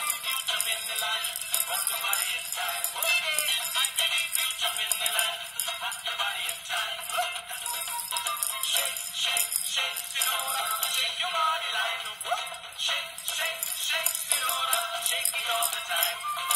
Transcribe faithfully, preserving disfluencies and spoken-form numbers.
You jump in the line, rock your body in time. You jump in the line, rock your body in time. Shake, shake, shake, Sinora, shake your body like a whoop. Shake, shake, shake, Sinora, shake it all the time.